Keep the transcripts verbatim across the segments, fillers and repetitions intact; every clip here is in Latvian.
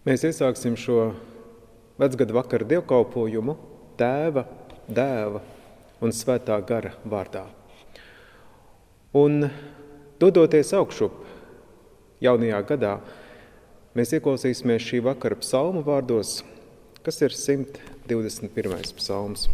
Mēs iesāksim šo vecgadu vakara dievkalpojumu Tēva, Dēva un Svētā gara vārdā. Un dodoties augšup jaunajā gadā, mēs ieklausīsimies šī vakara psalmu vārdos, kas ir simt divdesmit pirmais psalms.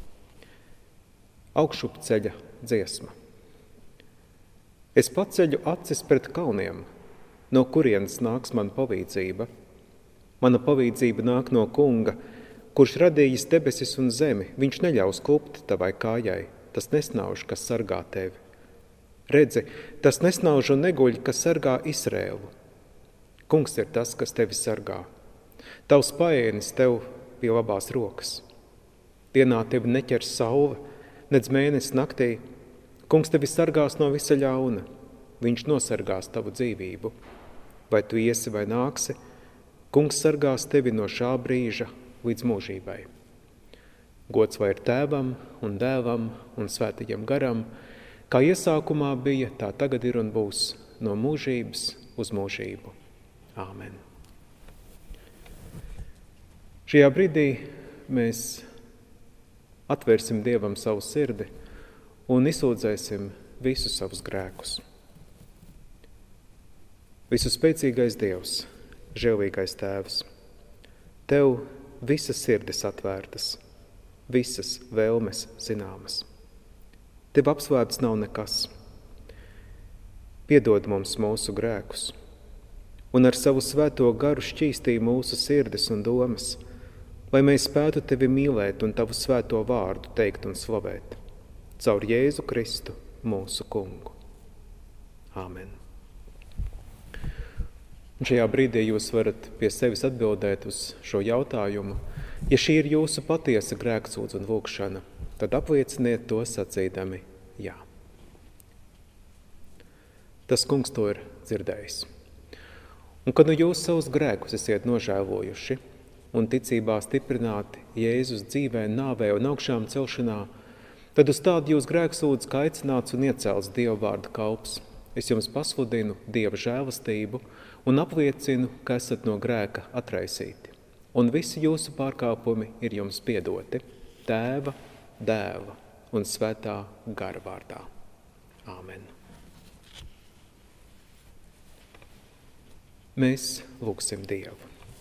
Augšup ceļa dziesma. Es paceļu acis pret kalniem, no kurienes nāks man palīdzība. Mana palīdzība nāk no Kunga, kurš radījis debesis un zemi. Viņš neļaus klupt tavai kājai, tas nesnauž, kas sargā tevi. Redzi, tas nesnauž un neguļ, kas sargā Izrēlu. Kungs ir tas, kas tevi sargā. Tavs paēnis tev pie labās rokas. Dienā tevi neķers saule, nedz mēnesis naktī. Kungs tevi sargās no visa ļauna. Viņš nosargās tavu dzīvību. Vai tu iesi vai nāksi, Kungs sargās tevi no šā brīža līdz mūžībai. Gods vai ir Tēvam un Dēlam un Svētajam garam, kā iesākumā bija, tā tagad ir un būs, no mūžības uz mūžību. Āmen. Šajā brīdī mēs atvērsim Dievam savu sirdi un izsūdzēsim visus savus grēkus. Visu spēcīgais Dievs, žēlīgais Tēvs, Tev visas sirdis atvērtas, visas vēlmes zināmas. Tev apslēpts nav nekas. Piedod mums mūsu grēkus, un ar savu svēto garu šķīstī mūsu sirdis un domas, lai mēs spētu Tevi mīlēt un Tavu svēto vārdu teikt un slavēt. Caur Jēzu Kristu, mūsu Kungu. Āmen. Un šajā brīdī jūs varat pie sevis atbildēt uz šo jautājumu. Ja šī ir jūsu patiesa grēksūdz un lūgšana, tad aplieciniet to sacīdami jā. Tas Kungs to ir dzirdējis. Un kad nu jūs savus grēkus esiet nožēlojuši un ticībā stiprināti Jēzus dzīvē, nāvē un augšām celšanā, tad uz tādu jūs grēksūdz kā aicināts un iecelts Dieva vārda kalps. Es jums pasludinu Dieva žēlastību un apliecinu, ka esat no grēka atraisīti. Un visi jūsu pārkāpumi ir jums piedoti Tēva, Dēla un Svētā gara vārdā. Āmen. Mēs lūgsim Dievu.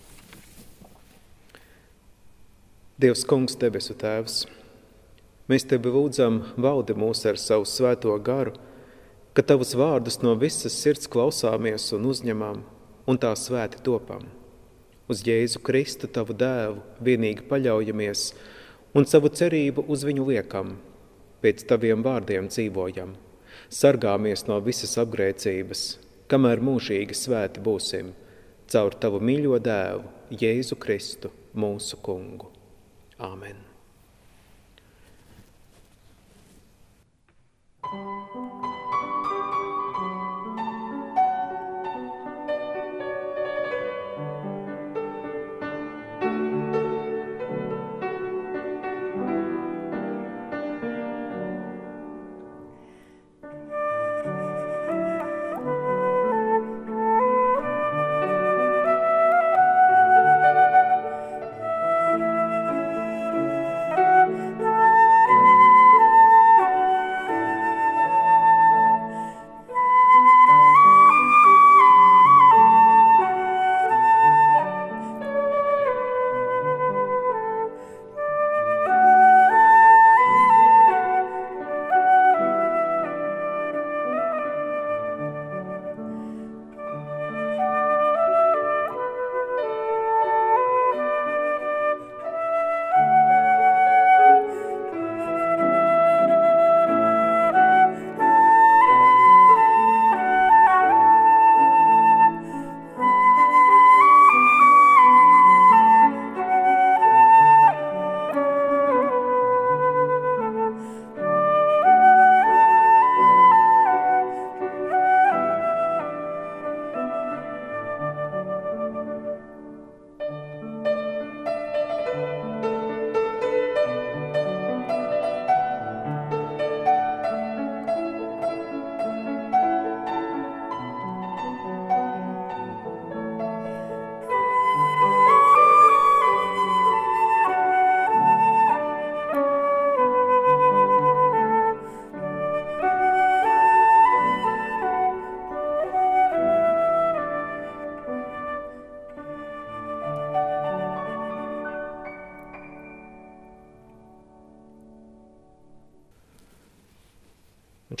Dievs Kungs, debesu Tēvs, mēs Tevi lūdzam, valdi mūs ar savu svēto garu, ka Tavus vārdus no visas sirds klausāmies un uzņemam, un tā svēti topam. Uz Jēzu Kristu, Tavu Dēlu, vienīgi paļaujamies un savu cerību uz viņu liekam. Pēc Taviem vārdiem dzīvojam, sargāmies no visas apgrēcības, kamēr mūžīgi svēti būsim, caur Tavu mīļo Dēlu, Jēzu Kristu, mūsu Kungu. Āmen.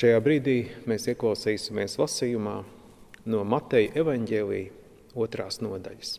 Šajā brīdī mēs ieklausīsimies lasījumā no Mateja evaņģēlija otrās nodaļas.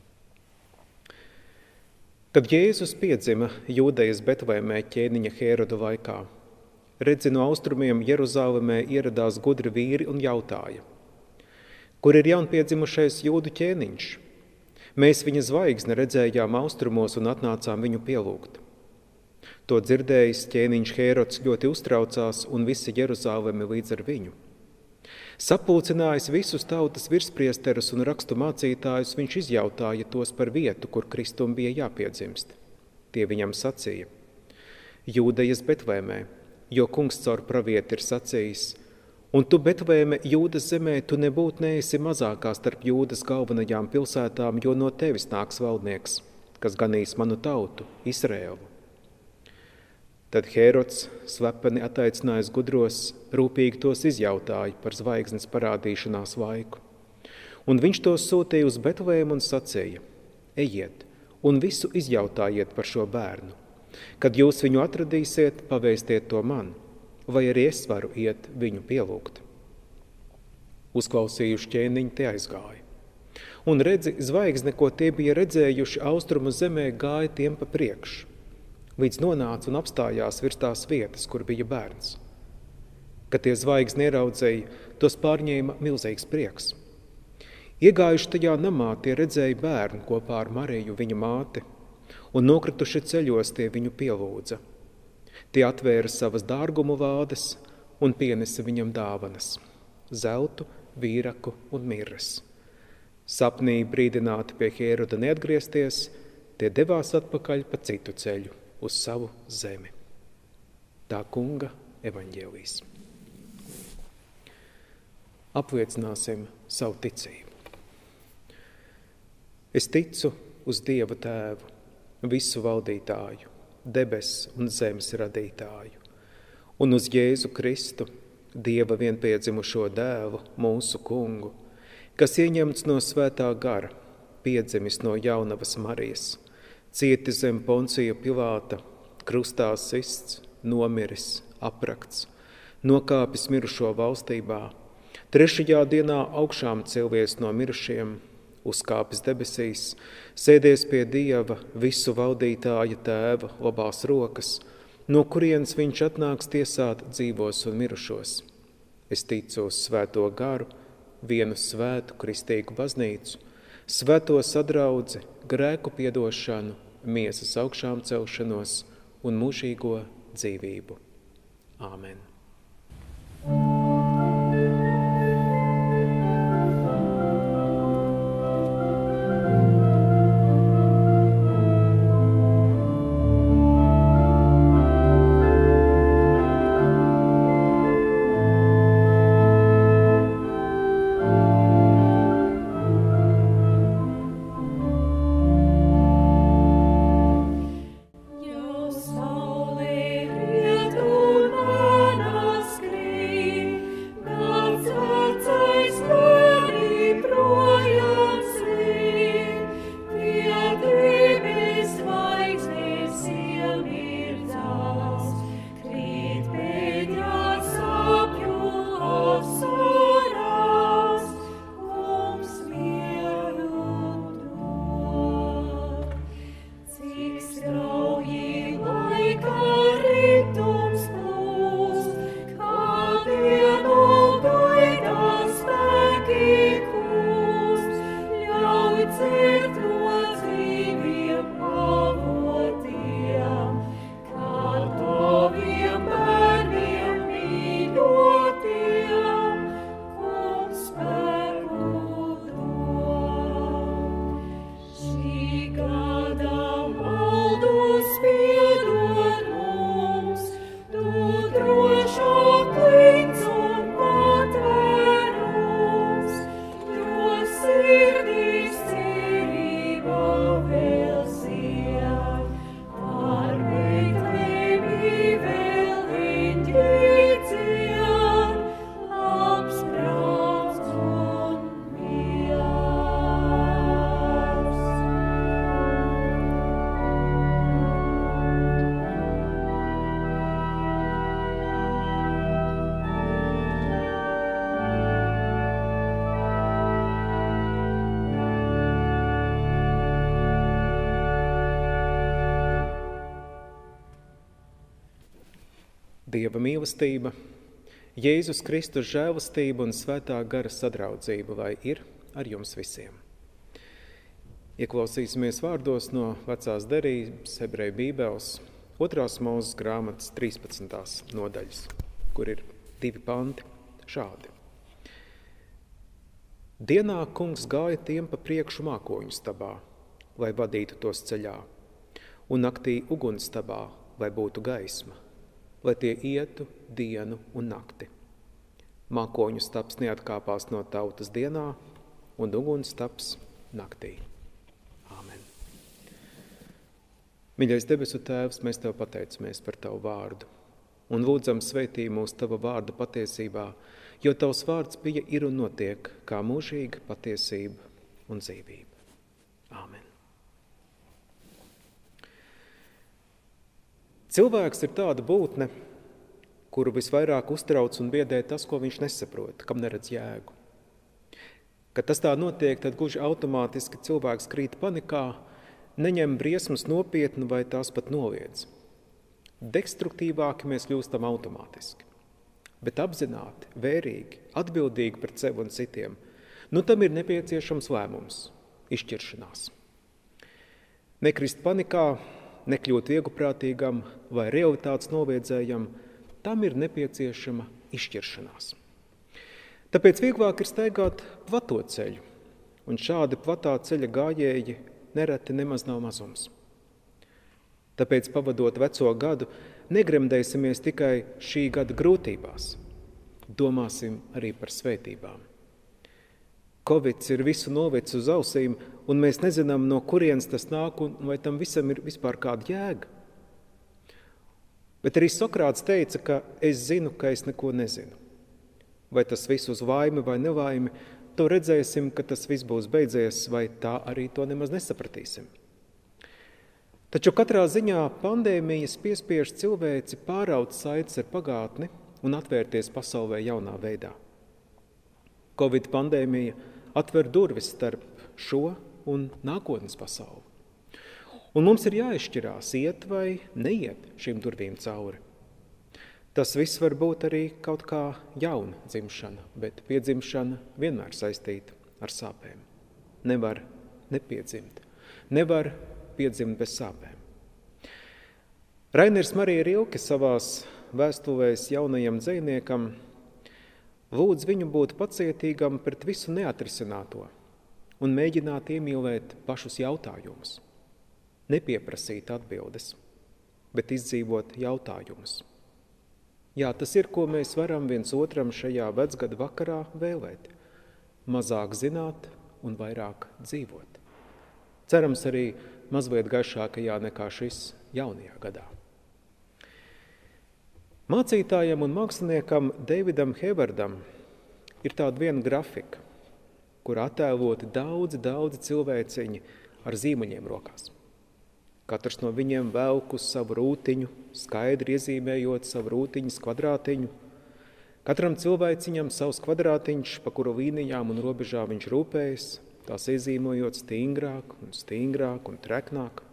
Kad Jēzus piedzima Jūdejas Betlēmē ķēniņa Hēroda laikā, redzi no austrumiem Jeruzālemē ieradās gudri vīri un jautāja: Kur ir jaunpiedzimušais jūdu ķēniņš? Mēs viņa zvaigzni redzējām austrumos un atnācām viņu pielūgt. To dzirdējis ķēniņš Hērods ļoti uztraucās un visi Jeruzālemi līdz ar viņu. Sapulcinājis visus tautas virspriesterus un rakstu mācītājus, viņš izjautāja tos par vietu, kur Kristum bija jāpiedzimst. Tie viņam sacīja: Jūdejas Betlēmē, jo kungs caur pravieti ir sacījis: Un tu, Betlēme, Jūdas zemē, tu nebūt neesi mazākā starp Jūdas galvenajām pilsētām, jo no tevis nāks valdnieks, kas ganīs manu tautu, Izrēlu. Tad Hērods, slepeni attaicinājis gudros, rūpīgi tos izjautāja par zvaigznes parādīšanās laiku. Un viņš tos sūtīja uz Betlēmu un sacīja: Ejiet un visu izjautājiet par šo bērnu. Kad jūs viņu atradīsiet, pavēstiet to man, vai arī es varu iet viņu pielūgt. Uzklausījuši ķēniņi, tie aizgāja. Un redzi, zvaigzne, ko tie bija redzējuši austrumu zemē, gāja tiem pa priekšu, līdz nonāca un apstājās virs tās vietas, kur bija bērns. Kad tie zvaigzni ieraudzēja, tos pārņēma milzīgs prieks. Iegājuši tajā namā, tie redzēja bērnu kopā ar Mariju, viņa māti, un nokrituši ceļos tie viņu pielūdza. Tie atvēra savas dārgumu vādes un pienesa viņam dāvanas – zeltu, vīraku un mirras. Sapnī brīdināti pie Hēroda neatgriezties, tie devās atpakaļ pa citu ceļu uz savu zemi. Tā kunga evaņģēlijs. Apliecināsim savu ticību. Es ticu uz Dieva Tēvu, visu valdītāju, debes un zemes radītāju, un uz Jēzu Kristu, Dieva vienpiedzimušo dēlu, mūsu kungu, kas ieņemts no svētā gara, piedzimis no jaunavas Marijas, cieti zem Poncija Pilāta, krustā sists, nomiris, aprakts, nokāpis mirušo valstībā, trešajā dienā augšām celties no mirušiem, uzkāpis debesīs, sēdies pie Dieva visu valdītāja Tēva labās rokas, no kurienes viņš atnāks tiesāt dzīvos un mirušos. Es ticu uz svēto garu, vienu svētu kristīgu baznīcu, svēto sadraudzi, grēku piedošanu, miesas augšām celšanos un mūžīgo dzīvību. Āmen. Ja saule riet un mana Dieva mīlestība, Jēzus Kristus žēlastība un svētā gara sadraudzība, lai ir ar jums visiem. Ieklausīsimies vārdos no vecās derības Ebreju bībeles, otrās Mūzes grāmatas trīspadsmitās nodaļas, kur ir divi panti šādi. Dienā kungs gāja tiem pa priekšu mākoņu stabā, lai vadītu tos ceļā, un naktī ugunstabā, lai būtu gaisma, lai tie ietu dienu un nakti. Mākoņu stabs neatkāpās no tautas dienā, un ugunstabs naktī. Āmen. Mīļais debesu Tēvs, mēs Tev pateicamies par Tavu vārdu un lūdzam svētī mūs Tava vārda patiesībā, jo Tavs vārds bija, ir un notiek kā mūžīga patiesība un dzīvība. Āmen. Cilvēks ir tāda būtne, kuru visvairāk uztrauc un biedē tas, ko viņš nesaprot, kam neredz jēgu. Kad tas tā notiek, tad gluži automātiski cilvēks krīt panikā, neņem briesmas nopietni vai tās pat noliedz. Destruktīvāki mēs kļūstam automātiski, bet apzināti, vērīgi, atbildīgi pret sevi un citiem, nu tam ir nepieciešams lēmums, izšķiršanās. Nekrist panikā, nekļūt vieglprātīgam vai realitātes noviedzējam, tam ir nepieciešama izšķiršanās. Tāpēc vieglāk ir staigāt plato ceļu, un šādi platā ceļa gājēji nereti nemaz nav mazums. Tāpēc, pavadot veco gadu, negremdēsimies tikai šī gada grūtībās, domāsim arī par svētībām. Kovids ir visu novicis uz ausīm, un mēs nezinām, no kurienes tas nāk, un vai tam visam ir vispār kāda jēga. Bet arī Sokrāts teica, ka es zinu, ka es neko nezinu. Vai tas viss uz vaimi vai nevaimi, to redzēsim, ka tas viss būs beidzies, vai tā arī to nemaz nesapratīsim. Taču katrā ziņā pandēmijas piespiež cilvēci pāraut saites ar pagātni un atvērties pasaulē jaunā veidā. Covid pandēmija atver durvis starp šo un nākotnes pasauli. Un mums ir jāizšķirās, iet vai neiet šīm durvīm cauri. Tas viss var būt arī kaut kā jauna dzimšana, bet piedzimšana vienmēr saistīta ar sāpēm. Nevar nepiedzimt, nevar piedzimt bez sāpēm. Rainers Marija Rilke savās vēstulēs jaunajam dzejniekam lūdz viņu būt pacietīgam pret visu neatrisināto un mēģināt iemīlēt pašus jautājumus. Nepieprasīt atbildes, bet izdzīvot jautājumus. Jā, tas ir, ko mēs varam viens otram šajā vecgada vakarā vēlēt. Mazāk zināt un vairāk dzīvot. Cerams arī mazliet gaišākajā nekā šis jaunajā gadā. Mācītājam un māksliniekam Davidam Hevardam ir tāda viena grafika, kur attēloti daudzi, daudzi cilvēciņi ar zīmuļiem rokās. Katrs no viņiem velk uz savu rūtiņu, skaidri iezīmējot savu rūtiņas kvadrātiņu. Katram cilvēciņam savs kvadrātiņš, pa kuru līnijām un robežām viņš rūpējas, tās iezīmojot stingrāk un stingrāk un treknāk.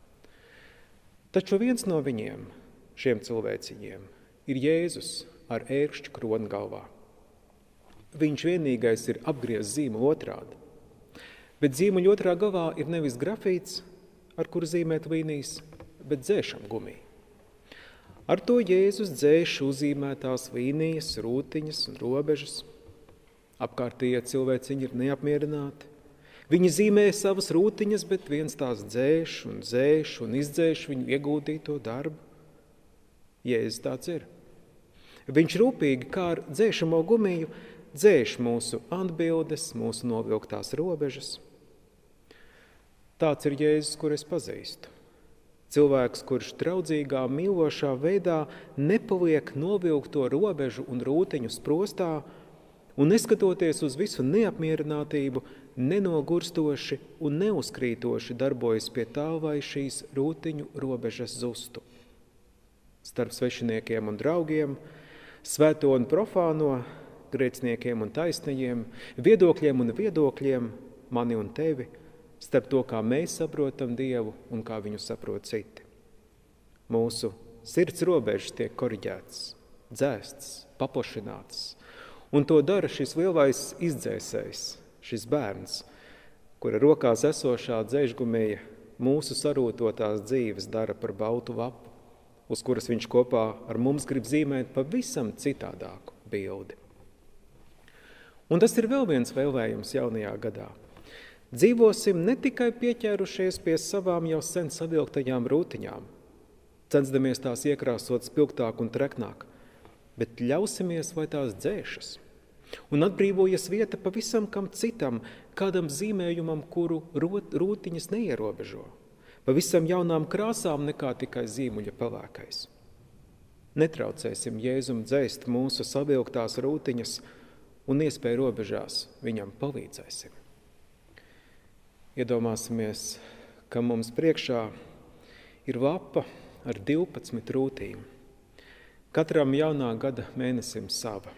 Taču viens no viņiem, šiem cilvēciņiem, ir Jēzus ar ērkšķu kroni galvā. Viņš vienīgais ir apgriezts zīmuli otrādi, bet zīmuļa otrā galā ir nevis grafīts, ar kuru zīmēt līnijas, bet dzēšam gumija. Ar to Jēzus dzēš uzzīmētās līnijas, rūtiņas un robežas. Apkārtējie cilvēciņi ir neapmierināti. Viņi zīmē savas rūtiņas, bet viens tās dzēš un dzēš un izdzēš viņu ieguldīto darbu. Jēzus tāds ir. Viņš rūpīgi kā ar dzēšamo gumiju dzēš mūsu atbildes, mūsu novilktās robežas. Tāds ir Jēzus, kur es pazīstu. Cilvēks, kurš draudzīgā, mīlošā veidā nepaliek novilkto robežu un rūtiņu sprostā un neskatoties uz visu neapmierinātību, nenogurstoši un neuzkrītoši darbojas pie tā, lai šīs rūtiņu robežas zustu. Starp svešiniekiem un draugiem, svēto un profāno, grēciniekiem un taisnajiem, viedokļiem un viedokļiem, mani un tevi, starp to, kā mēs saprotam Dievu un kā viņu saprot citi. Mūsu sirds robežas tiek koriģētas, dzēsts, paplašināts. Un to dara šis lielais izdzēsējs, šis bērns, kura rokās esošā dzēžgumija mūsu sarūtotās dzīves dara par baltu lapu, uz kuras viņš kopā ar mums grib zīmēt pavisam citādāku bildi. Un tas ir vēl viens vēlējums jaunajā gadā. Dzīvosim ne tikai pieķērušies pie savām jau sen savilktajām rūtiņām, censdamies tās iekrāsot spilgtāk un treknāk, bet ļausimies, lai tās dzēšas. Un atbrīvojas vieta pavisam kam citam, kādam zīmējumam, kuru rot, rūtiņas neierobežo, pavisam jaunām krāsām nekā tikai zīmuļa pelēkais. Netraucēsim Jēzum dzēst mūsu savilktās rūtiņas un iespēju robežās viņam palīdzēsim. Iedomāsimies, ka mums priekšā ir lapa ar divpadsmit rūtīm. Katram jaunā gada mēnesim sava.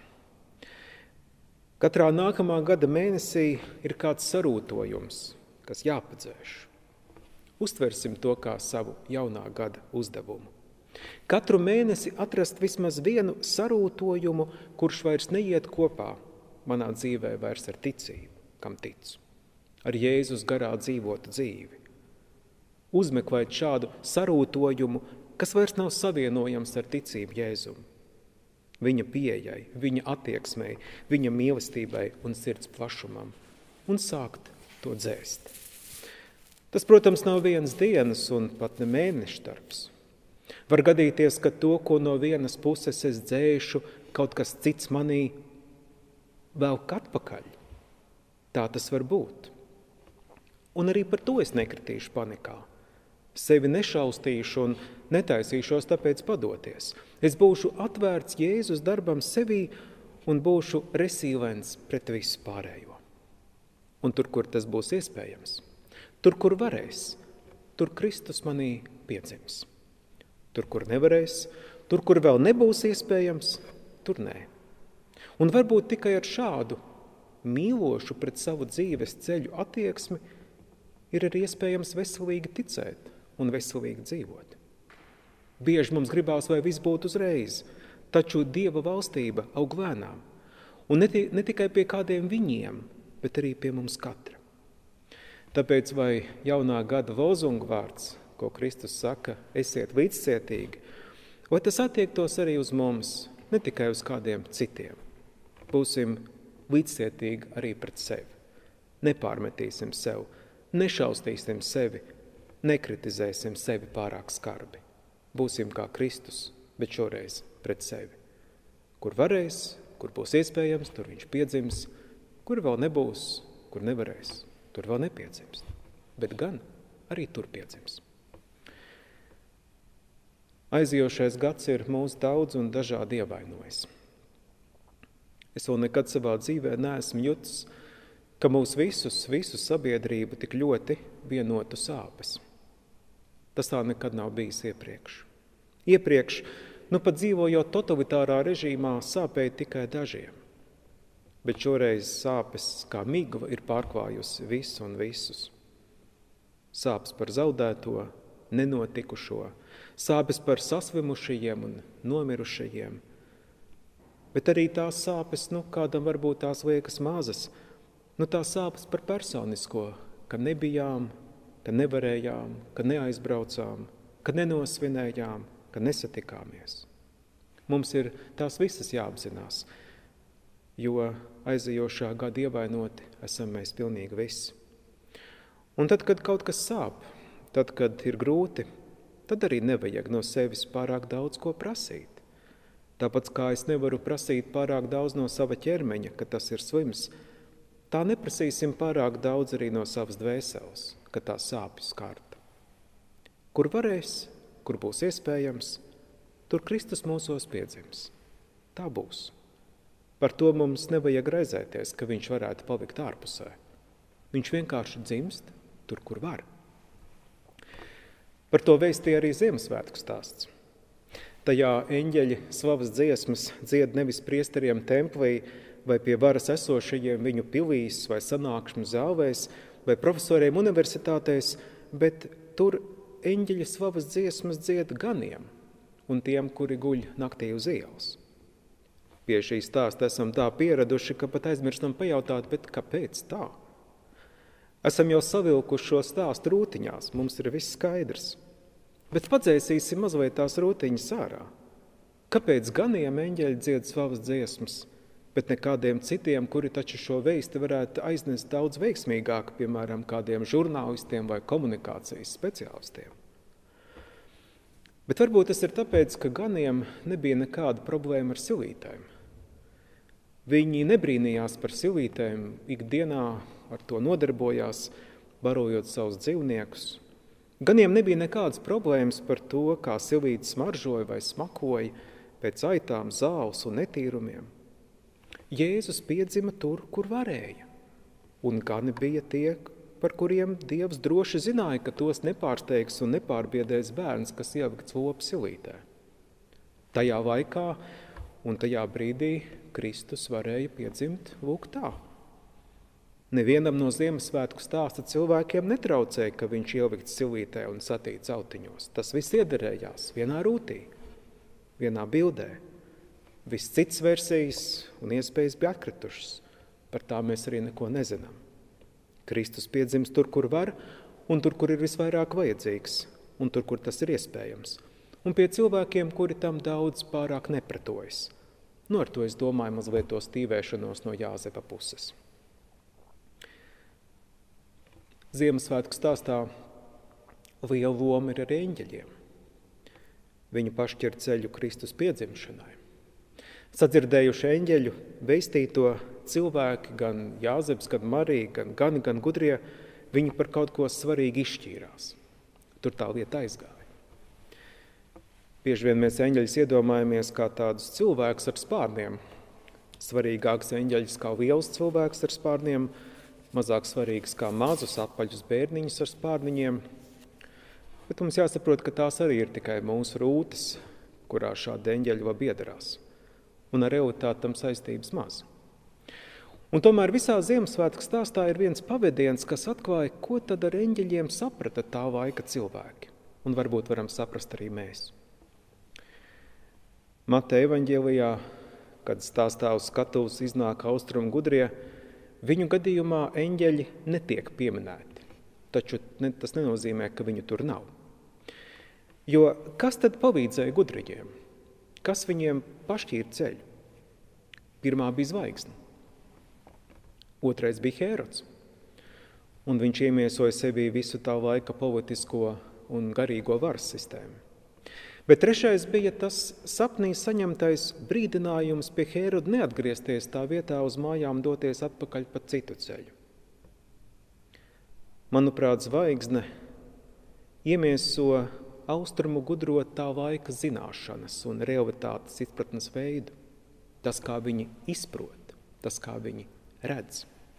Katrā nākamā gada mēnesī ir kāds sarūtojums, kas jāpadzēš. Uztversim to kā savu jaunā gada uzdevumu. Katru mēnesi atrast vismaz vienu sarūtojumu, kurš vairs neiet kopā manā dzīvē vairs ar ticību, kam ticu, ar Jēzus garā dzīvotu dzīvi. Uzmeklēt šādu sarūtojumu, kas vairs nav savienojams ar ticību Jēzumu. Viņa pieejai, viņa attieksmei, viņa mīlestībai un sirds plašumam, un sākt to dzēst. Tas, protams, nav vienas dienas un pat ne mēneša darbs. Var gadīties, ka to, ko no vienas puses es dzēšu, kaut kas cits manī velk atpakaļ. Tā tas var būt. Un arī par to es nekritīšu panikā. Sevi nešaustīšu un netaisīšos tāpēc padoties. Es būšu atvērts Jēzus darbam sevī un būšu resīlents pret visu pārējo. Un tur, kur tas būs iespējams, tur, kur varēs, tur Kristus manī piedzims. Tur, kur nevarēs, tur, kur vēl nebūs iespējams, tur nē. Un varbūt tikai ar šādu mīlošu pret savu dzīves ceļu attieksmi ir arī iespējams veselīgi ticēt un veselīgi dzīvot. Bieži mums gribās, lai viss būtu uzreiz, taču Dieva valstība aug lēnām. Un ne, ne tikai pie kādiem viņiem, bet arī pie mums katra. Tāpēc vai jaunā gada lozungu vārds, ko Kristus saka, esiet līdzcietīgi, vai tas attiektos arī uz mums, ne tikai uz kādiem citiem. Būsim līdzcietīgi arī pret sevi. Nepārmetīsim sev, nešaustīsim sevi, nekritizēsim sevi pārāk skarbi. Būsim kā Kristus, bet šoreiz pret sevi. Kur varēs, kur būs iespējams, tur viņš piedzims, kur vēl nebūs, kur nevarēs, tur vēl nepiedzims. Bet gan arī tur piedzims. Aizijošais gads ir mūs daudz un dažādi ievainojis. Es vēl nekad savā dzīvē neesmu jutis, ka mūs visus, visu sabiedrību tik ļoti vienotu sāpes. Tas tā nekad nav bijis iepriekš. Iepriekš, nu pat dzīvojot totalitārā režīmā, sāpēja tikai dažiem. Bet šoreiz sāpes kā migla ir pārklājusi visu un visus. Sāpes par zaudēto, nenotikušo, sāpes par saslimušajiem un nomirušajiem. Bet arī tās sāpes, nu, kādam varbūt tās liekas mazas, nu, tās sāpes par personisko, ka nebijām, ka nevarējām, ka neaizbraucām, ka nenosvinējām, ka nesatikāmies. Mums ir tās visas jāapzinās, jo aizejošā gada ievainoti esam mēs pilnīgi visi. Un tad, kad kaut kas sāp, tad, kad ir grūti, tad arī nevajag no sevis pārāk daudz ko prasīt. Tāpēc kā es nevaru prasīt pārāk daudz no sava ķermeņa, ka tas ir slims, tā neprasīsim pārāk daudz arī no savas dvēseles, ka tā sāpju skarta. Kur varēs, kur būs iespējams, tur Kristus mūsos piedzims. Tā būs. Par to mums nevajag raizēties, ka viņš varētu palikt ārpusē. Viņš vienkārši dzimst tur, kur var. Par to vēstīja arī Ziemassvētku stāsts. Tajā eņģeļi slavas dziesmas dzied nevis priesteriem templī vai pie varas esošajiem viņu pilīs vai sanākšņu zālēs vai profesoriem universitātēs, bet tur eņģeļi slavas dziesmas dzied ganiem un tiem, kuri guļ naktī uz ielas. Pie šī stāsta esam tā pieraduši, ka pat aizmirstam pajautāt, bet kāpēc tā? Esam jau savilkuši šo stāstu rūtiņās, mums ir viss skaidrs. Bet padzēsīsim mazliet tās rūtiņas ārā. Kāpēc ganiem eņģeļi dzied savas dziesmas, bet ne kādiem citiem, kuri taču šo vēsti varētu aiznest daudz veiksmīgāk, piemēram, kādiem žurnālistiem vai komunikācijas speciālistiem? Bet varbūt tas ir tāpēc, ka ganiem nebija nekāda problēma ar silītēm. Viņi nebrīnījās par silītēm, ikdienā ar to nodarbojās, barojot savus dzīvniekus. Ganiem nebija nekādas problēmas par to, kā silītes smaržoja vai smakoja pēc aitām, zāles un netīrumiem. Jēzus piedzima tur, kur varēja, un gani bija tie, par kuriem Dievs droši zināja, ka tos nepārsteigs un nepārbiedēs bērns, kas ielikts lopu silītē. Tajā laikā un tajā brīdī Kristus varēja piedzimt lūk tā. Nevienam no Ziemassvētku stāsta cilvēkiem netraucēja, ka viņš ielikts silītē un satīts autiņos. Tas viss iederējās vienā rūtī, vienā bildē. Viss cits versijas un iespējas bija atkritušas. Par tā mēs arī neko nezinām. Kristus piedzimst tur, kur var, un tur, kur ir visvairāk vajadzīgs, un tur, kur tas ir iespējams. Un pie cilvēkiem, kuri tam daudz pārāk nepretojas. Nu, ar to es domāju mazliet to stīvēšanos no Jāzepa puses. Ziemassvētku stāstā liela loma ir ar eņģeļiem. Viņi pašķir ceļu Kristus piedzimšanai. Sadzirdējuši eņģeļu veistīto cilvēki, gan Jāzeps, gan Marija, gan gani, gan gudrie, viņi par kaut ko svarīgi izšķīrās. Tur tā lieta aizgāja. Bieži vien mēs eņģeļus iedomājamies kā tādus cilvēkus ar spārniem. Svarīgāks eņģeļus kā liels cilvēks ar spārniem, mazāk svarīgs kā mazus apaļus bērniņus ar spārniņiem. Bet mums jāsaprot, ka tās arī ir tikai mūsu rūtas, kurā šādi eņģeļi labi iedarās. Un ar realitāti tam saistības maz. Un tomēr visā Ziemassvētku stāstā ir viens pavediens, kas atklāja, ko tad ar eņģeļiem saprata tā laika cilvēki. Un varbūt varam saprast arī mēs. Mateja evaņģēlijā, kad stāstā uz skatuves iznāk austrumu gudrie, viņu gadījumā eņģeļi netiek pieminēti. Taču ne, tas nenozīmē, ka viņu tur nav. Jo kas tad palīdzēja gudriem? Kas viņiem pašķīra ceļu? Pirmā bija zvaigzne. Otrais bija Hērods. Un viņš iemiesoja sevī visu tā laika politisko un garīgo varas sistēmu. Bet trešais bija tas sapnī saņemtais brīdinājums pie Hēroda neatgriezties tā vietā uz mājām doties atpakaļ pa citu ceļu. Manuprāt, zvaigzne iemieso austrumu gudro tā laika zināšanas un realitātes izpratnes veidu. Tas, kā viņi izprot, tas, kā viņi redz.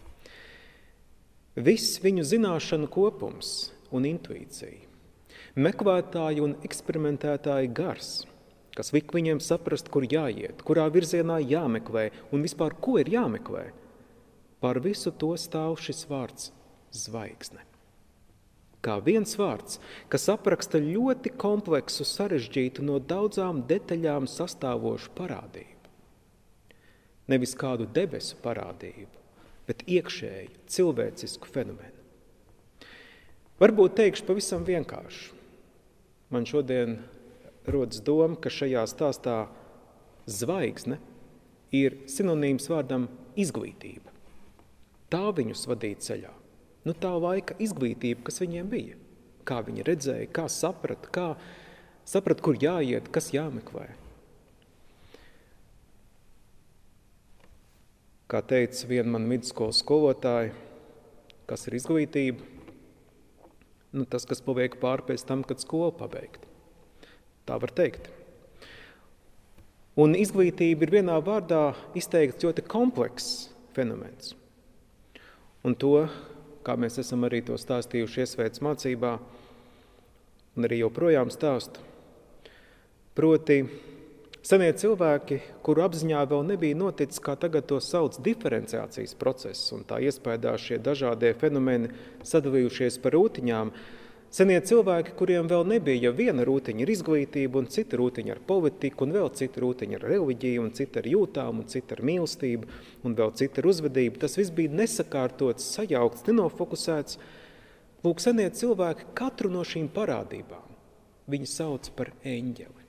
Viss viņu zināšanu kopums un intuīcija, meklētāju un eksperimentētāju gars, kas lik viņiem saprast, kur jāiet, kurā virzienā jāmeklē un vispār, ko ir jāmeklē. Par visu to stāv šis vārds zvaigzne. Kā viens vārds, kas apraksta ļoti kompleksu, sarežģītu, no daudzām detaļām sastāvošu parādību. Nevis kādu debesu parādību, bet iekšēju, cilvēcisku fenomenu. Varbūt teikšu pavisam vienkārši. Man šodien rodas doma, ka šajā stāstā zvaigzne ir sinonīms vārdam izglītība. Tā viņus vadīja ceļā. Nu, tā laika izglītība, kas viņiem bija. Kā viņi redzēja, kā saprat, kā saprat, kur jāiet, kas jāmeklē. Kā teica viena man vidusskolas skolotāja, kas ir izglītība? Nu, tas, kas paliek pāri pēc tam, kad skolu pabeigt. Tā var teikt. Un izglītība ir vienā vārdā izteikts ļoti komplekss fenomens. Un to, kā mēs esam arī to stāstījuši iesvētas mācībā, un arī joprojām stāstu. Proti, senie cilvēki, kuru apziņā vēl nebija noticis, kā tagad to sauc, diferenciācijas process, un tā iespējā šie dažādie fenomeni sadalījušies par rūtiņām, Senie cilvēki, kuriem vēl nebija viena rūtiņa ar izglītību, un cita rūtiņa ar politiku, un vēl cita rūtiņa ar reliģiju, un cita ar jūtām, un cita ar mīlestību, un vēl cita ar uzvedību, tas viss bija nesakārtots, sajaukts, nenofokusēts. Lūk, senie cilvēki katru no šīm parādībām viņi sauc par eņģeli.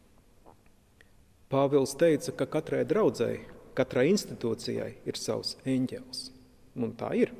Pāvils teica, ka katrai draudzei, katrai institūcijai ir savs eņģelis, un tā ir.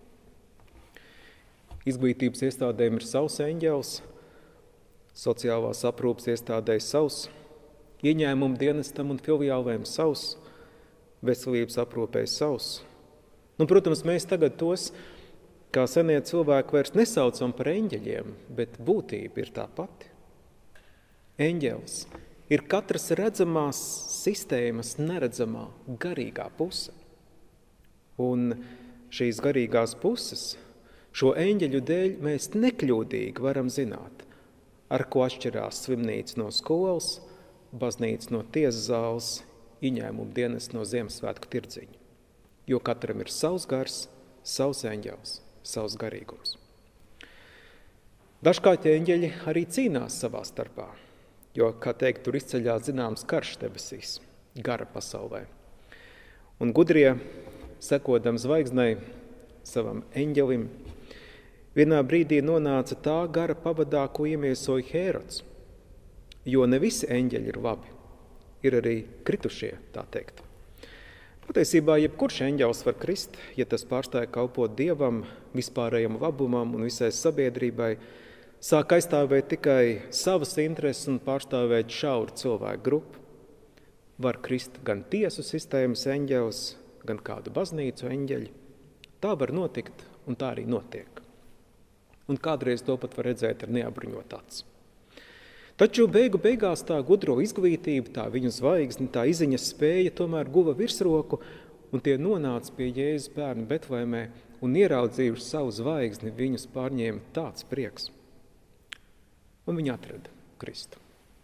Izglītības iestādēm ir savs eņģelis, sociālās aprūpes iestādēs savs, ieņēmumu dienestam un filiālēm savs, veselības aprūpēs savs. Nu, protams, mēs tagad tos, kā senie cilvēki, vairs nesaucam par eņģeļiem, bet būtība ir tā pati. Eņģelis ir katras redzamās sistēmas neredzamā garīgā puse. Un šīs garīgās puses, šo eņģeļu dēļ mēs nekļūdīgi varam zināt, ar ko atšķirās slimnīca no skolas, baznīca no tiesas zāles, ieņēmumu dienas no Ziemassvētku tirdziņa. Jo katram ir savs gars, savs eņģelis, savs garīgums. Dažkārt eņģeļi arī cīnās savā starpā, jo, kā teikt, tur izceļās zināms karš debesīs, gara pasaulē. Un gudrie, sekodam zvaigznei, savam eņģelim, vienā brīdī nonāca tā gara pavadā, ko iemiesoja Hērods, jo ne visi eņģeļi ir labi, ir arī kritušie, tā teikt. Patiesībā jebkurš eņģelis var krist, ja tas pārstāja kalpot Dievam, vispārējam labumam un visai sabiedrībai, sāk aizstāvēt tikai savas intereses un pārstāvēt šauru cilvēku grupu. Var krist gan tiesu sistēmas eņģelis, gan kādu baznīcu eņģeļi. Tā var notikt, un tā arī notiek. Un kādreiz to pat var redzēt ar neapbruņot aci. Taču beigu beigās tā gudro izglītība, tā viņu zvaigzne, tā iziņas spēja tomēr guva virsroku, un tie nonāca pie Jēzus bērnu Betlēmē, un ieraudzījuši savu zvaigzni, viņus pārņēma tāds prieks. Un viņi atrada Kristu.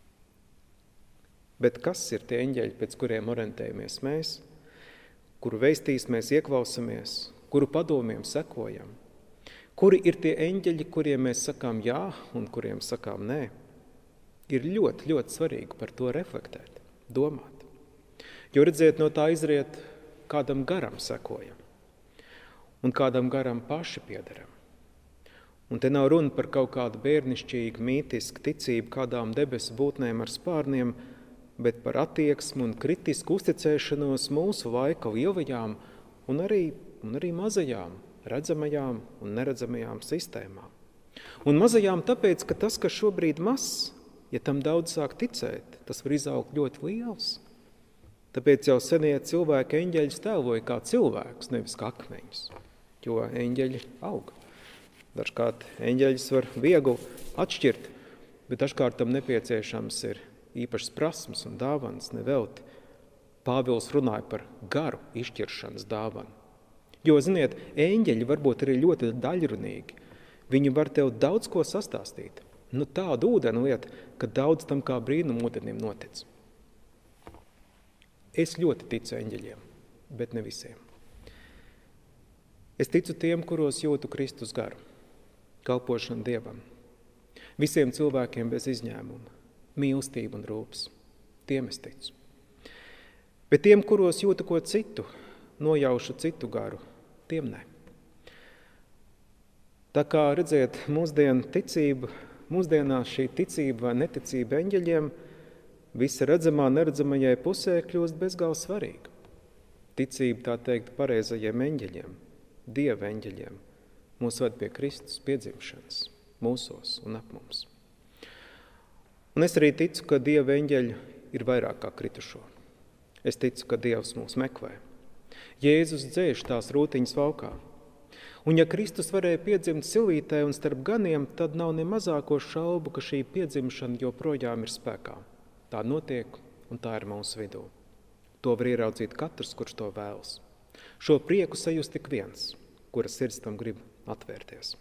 Bet kas ir tie eņģeļi, pēc kuriem orientējamies mēs, kuru veistīs mēs ieklausamies, kuru padomiem sekojam? Kuri ir tie eņģeļi, kuriem mēs sakām jā un kuriem sakām nē? Ir ļoti, ļoti svarīgi par to reflektēt, domāt. Jo redziet, no tā izriet, kādam garam sekojam un kādam garam paši piederam. Un te nav runa par kaut kādu bērnišķīgu, mītisku ticību kādām debesu būtnēm ar spārniem, bet par attieksmi un kritisku uzticēšanos mūsu laika lielajām un arī, un arī mazajām, redzamajām un neredzamajām sistēmām. Un mazajām tāpēc, ka tas, kas šobrīd mazs, ja tam daudz sāk ticēt, tas var izaugt ļoti liels. Tāpēc jau senie cilvēki eņģeļus tēloja kā cilvēkus, nevis kā akmeņus, jo eņģeļi aug. Dažkārt eņģeļus var viegli atšķirt, bet dažkārt tam nepieciešams ir īpašas prasmes un dāvanas, nevelti. Pāvils runāja par garu izšķiršanas dāvanu. Jo, ziniet, eņģeļi varbūt arī ļoti daļrunīgi. Viņi var tev daudz ko sastāstīt. Nu, tāda ūdena lieta, ka daudz tam kā brīnum ūdenim notic. Es ļoti ticu eņģeļiem, bet ne visiem. Es ticu tiem, kuros jūtu Kristus garu, kalpošanu Dievam. Visiem cilvēkiem bez izņēmuma, mīlestība un rūpes. Tiem es ticu. Bet tiem, kuros jūtu ko citu, nojaušu citu garu, tiem ne. Tā kā, redziet, mūsdienu ticība, mūsdienās šī ticība vai neticība eņģeļiem visa redzamā, neredzamajai pusē kļūst bezgalā svarīga. Ticība, tā teikt, pareizajiem eņģeļiem, Dieva eņģeļiem, mūs ved pie Kristus piedzimšanas, mūsos un ap mums. Un es arī ticu, ka Dieva eņģeļi ir vairāk kā kritušo. Es ticu, ka Dievs mūs meklē. Jēzus dzēš tās rūtiņas valkā. Un ja Kristus varēja piedzimt silītē un starp ganiem, tad nav ne mazāko šaubu, ka šī piedzimšana joprojām ir spēkā. Tā notiek un tā ir mūsu vidū. To var ieraudzīt katrs, kurš to vēlas. Šo prieku sajust tik viens, kura sirds tam grib atvērties.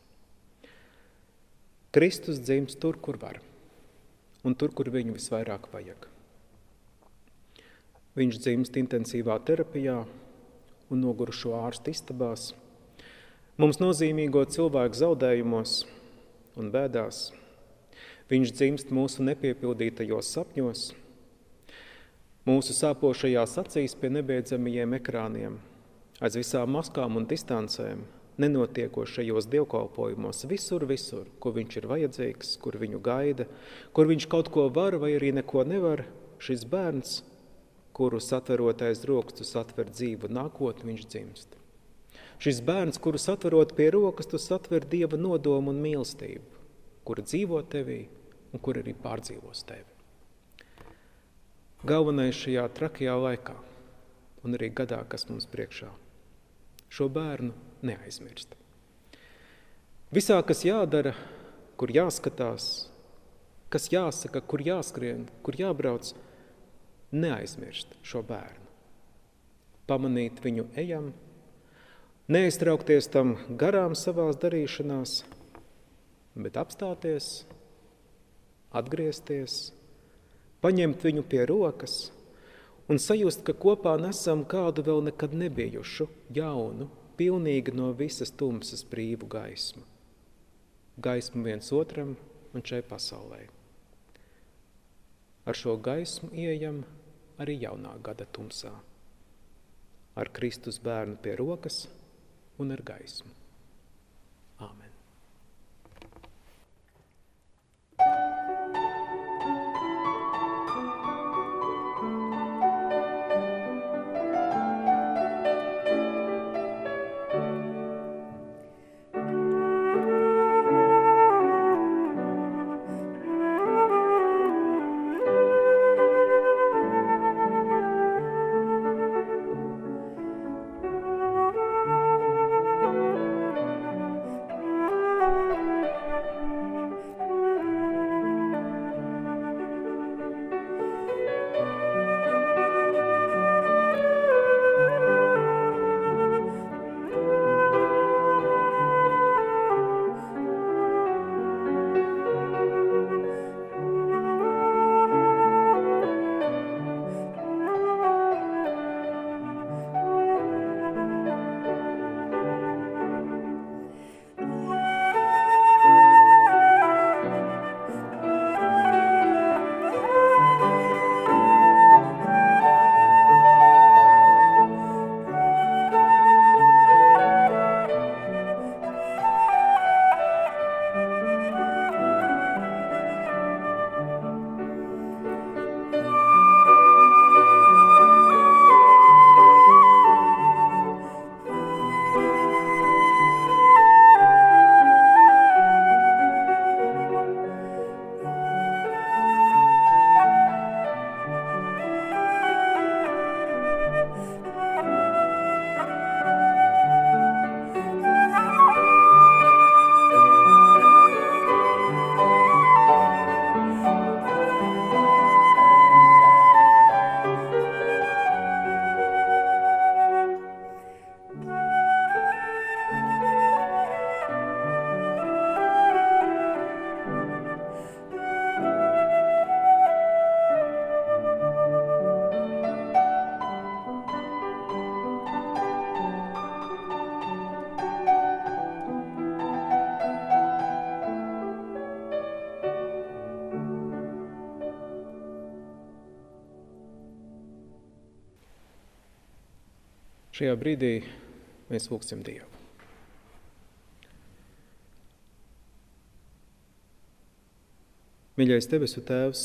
Kristus dzimst tur, kur var, un tur, kur viņu visvairāk vajag. Viņš dzimst intensīvā terapijā un nogurušo ārstu istabās, mums nozīmīgo cilvēku zaudējumos un bēdās. Viņš dzimst mūsu nepiepildītajos sapņos, mūsu sāpošajās acīs pie nebeidzamajiem ekrāniem, aiz visām maskām un distancēm, nenotiekošajos dievkalpojumos, visur, visur, kur viņš ir vajadzīgs, kur viņu gaida, kur viņš kaut ko var vai arī neko nevar, šis bērns, kuru satverotais rokas tu satver dzīvu nākotni, viņš dzimst. Šis bērns, kuru satverot pie rokas, tu satver Dieva nodomu un mīlestību, kura dzīvo tevī un kur arī pārdzīvos tevi. Galvenais šajā trakajā laikā un arī gadā, kas mums priekšā, šo bērnu neaizmirst. Visā, kas jādara, kur jāskatās, kas jāsaka, kur jāskrien, kur jābrauc, neaizmirst šo bērnu. Pamanīt viņu ejam, neiztraukties tam garām savās darīšanās, bet apstāties, atgriezties, paņemt viņu pie rokas un sajust, ka kopā nesam kādu vēl nekad nebijušu, jaunu, pilnīgi no visas tumsas brīvu gaismu. Gaismu viens otram un šai pasaulē. Ar šo gaismu ieejam arī jaunā gada tumsā. Ar Kristus bērnu pie rokas un ar gaismu. Āmen. Šajā brīdī mēs lūgsim Dievu. Mīļais debesu Tēvs,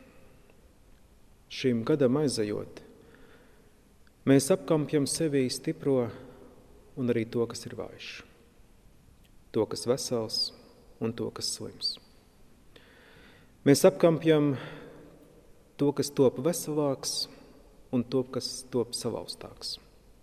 šim gadam aizejot, mēs apkampjam sevī stipro un arī to, kas ir vājš, to, kas vesels un to, kas slims. Mēs apkampjam to, kas top veselāks un to, kas top salauztāks.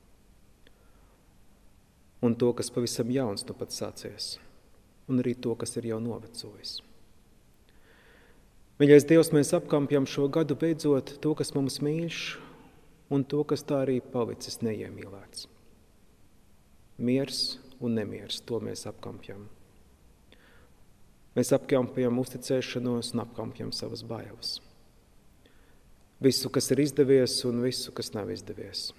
Un to, kas pavisam jauns nu pat sācies, un arī to, kas ir jau novecojis. Mīļais Dievs, mēs apkampjam šo gadu beidzot to, kas mums mīļš, un to, kas tā arī palicis neiemīlēts. Miers un nemiers, to mēs apkampjam. Mēs apkampjam uzticēšanos un apkampjam savas bailes. Visu, kas ir izdevies, un visu, kas nav izdevies.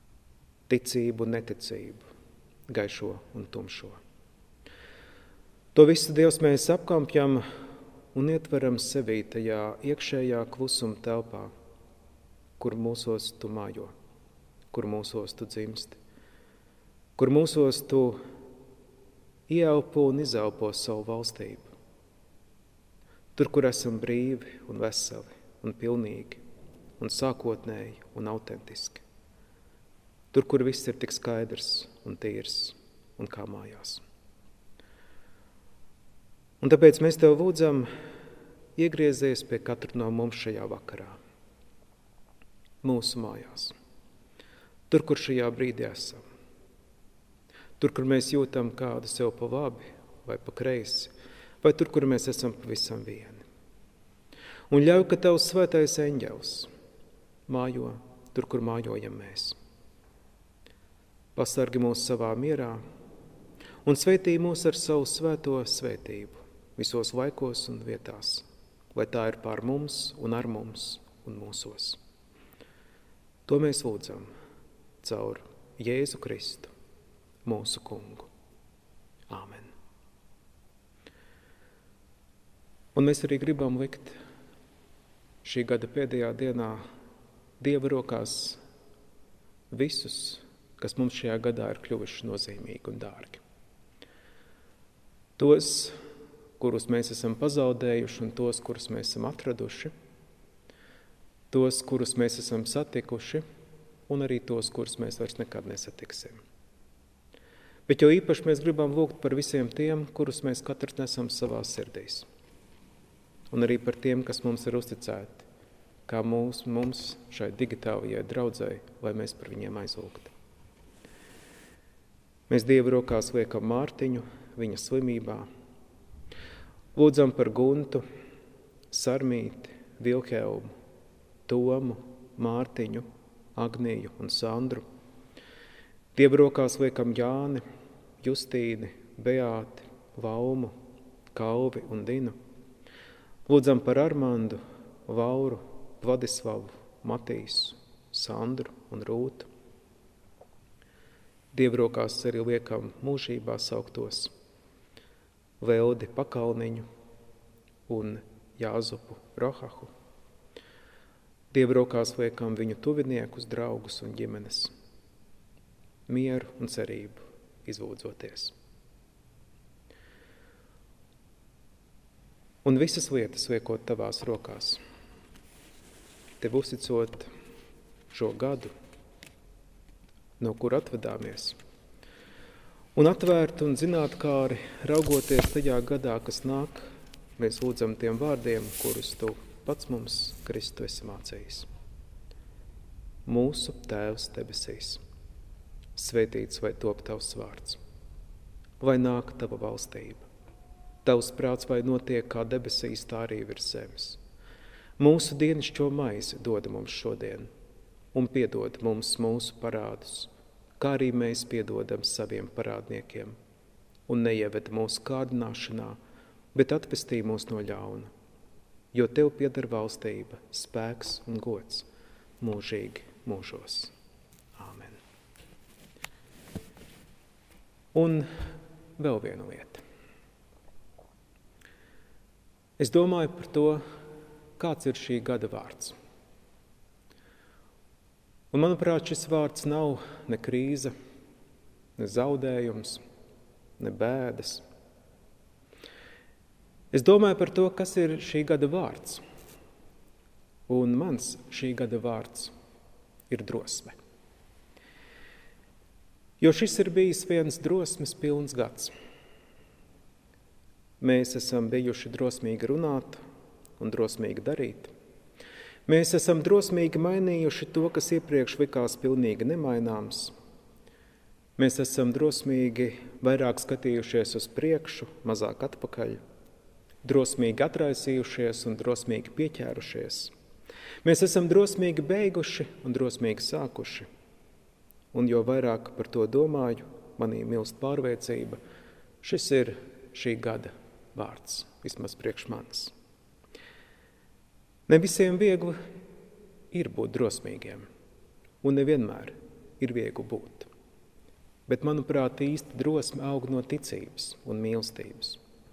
Ticību un neticību, gaišo un tumšo. To visu, Dievs, mēs apkampjam un ietveram sevī tajā iekšējā klusuma telpā, kur mūsos tu mājo, kur mūsos tu dzimsti, kur mūsos tu ieelpo un izelpo savu valstību. Tur, kur esam brīvi un veseli un pilnīgi un sākotnēji un autentiski. Tur, kur viss ir tik skaidrs un tīrs un kā mājās. Un tāpēc mēs tev lūdzam iegriezies pie katra no mums šajā vakarā, mūsu mājās, tur, kur šajā brīdī esam, tur, kur mēs jūtam kādu sev pa labi vai pa kreisi, vai tur, kur mēs esam pavisam vieni. Un ļauj, ka tavs svētais eņģelis mājo tur, kur mājojam mēs. Pasargi mūs savā mierā un svētī mūs ar savu svēto svētību visos laikos un vietās, lai tā ir pār mums un ar mums un mūsos. To mēs lūdzam caur Jēzu Kristu, mūsu kungu. Āmen. Un mēs arī gribam likt šī gada pēdējā dienā Dieva rokās visus, kas mums šajā gadā ir kļuvuši nozīmīgi un dārgi. Tos, kurus mēs esam pazaudējuši un tos, kurus mēs esam atraduši, tos, kurus mēs esam satikuši un arī tos, kurus mēs vairs nekad nesatiksim. Bet jo īpaši mēs gribam lūgt par visiem tiem, kurus mēs katrs nesam savā sirdīs. Un arī par tiem, kas mums ir uzticēti, kā mūs, mums šai digitālajai draudzei, lai mēs par viņiem aizlūgtu. Mēs Dieva rokās liekam Mārtiņu, viņa slimībā. Lūdzam par Guntu, Sarmīti, Vilhelmu, Tomu, Mārtiņu, Agniju un Sandru. Dieva rokās liekam Jāni, Justīni, Beāti, Laumu, Kalvi un Dinu. Lūdzam par Armandu, Lauru, Vladislavu, Matīsu, Sandru un Rūtu. Dieva rokās arī liekam mūžībā sauktos Veldi Pakalniņu un Jāzupu Rohahu. Dieva rokās liekam viņu tuviniekus, draugus un ģimenes. Mieru un cerību izlūdzoties. Un visas lietas liekot tavās rokās. Tev uzticot šo gadu, no kur atvedāmies. Un atvērt un zinātkāri raugoties tajā gadā, kas nāk, mēs lūdzam tiem vārdiem, kurus tu pats mums, Kristu, esi mācījis. Mūsu Tēvs debesīs, svētīts vai top tavs vārds, vai nāk tava valstība. Tavs prāts vai notiek kā debesīs, tā arī virs zemes. Mūsu dienascho maizi dod mums šodien, un piedod mums mūsu parādus, kā arī mēs piedodam saviem parādniekiem. Un neieved mūsu kārdināšanā, bet atpestī mūs no ļauna, jo tev pieder valstība, spēks un gods mūžīgi mūžos. Āmen. Un vēl viena lieta. Es domāju par to, kāds ir šī gada vārds. Un, manuprāt, šis vārds nav ne krīze, ne zaudējums, ne bēdas. Es domāju par to, kas ir šī gada vārds. Un mans šī gada vārds ir drosme. Jo šis ir bijis viens drosmes pilns gads. Mēs esam bijuši drosmīgi runāt un drosmīgi darīt. Mēs esam drosmīgi mainījuši to, kas iepriekš likās pilnīgi nemaināms. Mēs esam drosmīgi vairāk skatījušies uz priekšu, mazāk atpakaļ, drosmīgi atraisījušies un drosmīgi pieķērušies. Mēs esam drosmīgi beiguši un drosmīgi sākuši. Un jo vairāk par to domāju, manī milst pārliecība, šis ir šī gada vārds, vismaz priekš manis. Ne visiem viegli ir būt drosmīgiem, un nevienmēr ir viegli būt. Bet, manuprāt, īsta drosme aug no ticības un mīlestības.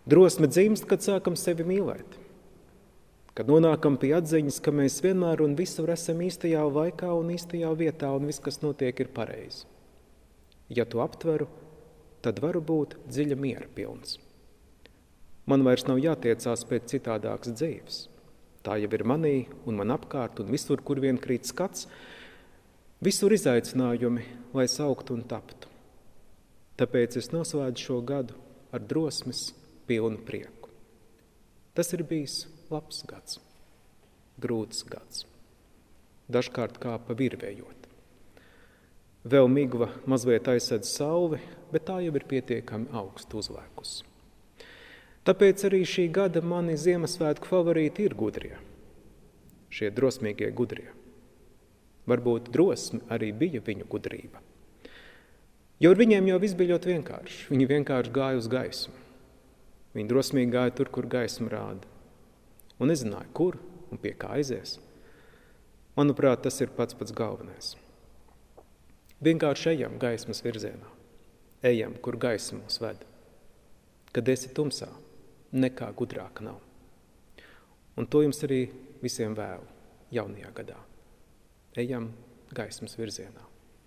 Drosme dzimst, kad sākam sevi mīlēt. Kad nonākam pie atziņas, ka mēs vienmēr un visur esam īstajā laikā un īstajā vietā un viss, kas notiek, ir pareizi. Ja to aptveru, tad varu būt dziļa miera pilns. Man vairs nav jātiecās pēc citādākas dzīves. Tā jau ir manī un man apkārt un visur, kur vien krīt skats, visur izaicinājumi, lai sauktu un taptu. Tāpēc es noslēdzu šo gadu ar drosmes pilnu prieku. Tas ir bijis labs gads, grūts gads, dažkārt kā pa virvējot. Vēl migva mazliet aizsedz sauli, bet tā jau ir pietiekami augstu uzlēkusi. Tāpēc arī šī gada mani Ziemassvētku favorīti ir gudrie, šie drosmīgie gudrie. Varbūt drosme arī bija viņu gudrība. Jo ar viņiem jau viss bija ļoti vienkārši. Viņi vienkārši gāja uz gaismu. Viņi drosmīgi gāja tur, kur gaisma rāda. Un nezināja, kur un pie kā aizies. Manuprāt, tas ir pats pats galvenais. Vienkārši ejam gaismas virzienā. Ejam, kur gaisma mūs ved. Kad esi tumsā, nekā gudrāka nav. Un to jums arī visiem vēlu jaunajā gadā. Ejam gaismas virzienā.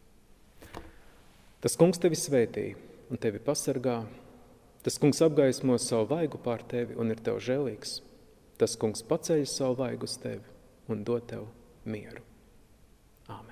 Tas kungs tevi svētī un tevi pasargā. Tas kungs apgaismo savu vaigu pār tevi un ir tev žēlīgs. Tas kungs paceļ savu vaigu uz tevi un dod tev mieru. Āmen.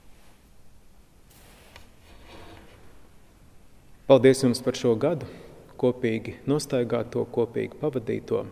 Paldies jums par šo gadu kopīgi nostaigāto, kopīgi pavadīto.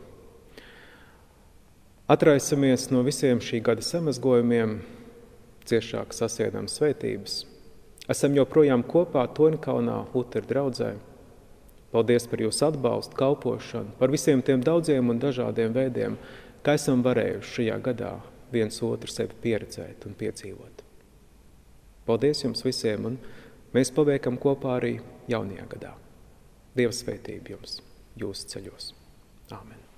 Atraisamies no visiem šī gada samazgojumiem, ciešāk sasiedam svētības. Esam joprojām kopā Toņkalnā, Luter draudzē. Paldies par jūsu atbalstu, kalpošanu, par visiem tiem daudziem un dažādiem veidiem, kā esam varējuši šajā gadā viens otru sevi pieredzēt un piedzīvot. Paldies jums visiem, un mēs paveikam kopā arī jaunajā gadā. Dieva svētība jums, jūsu ceļos. Āmen.